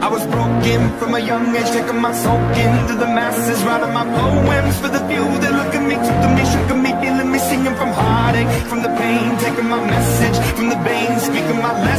I was broken from a young age, taking my soul into the masses, writing my poems for the few that look at me, took to me, shook at me, feeling me, singing from heartache, from the pain, taking my message from the veins, speaking my language.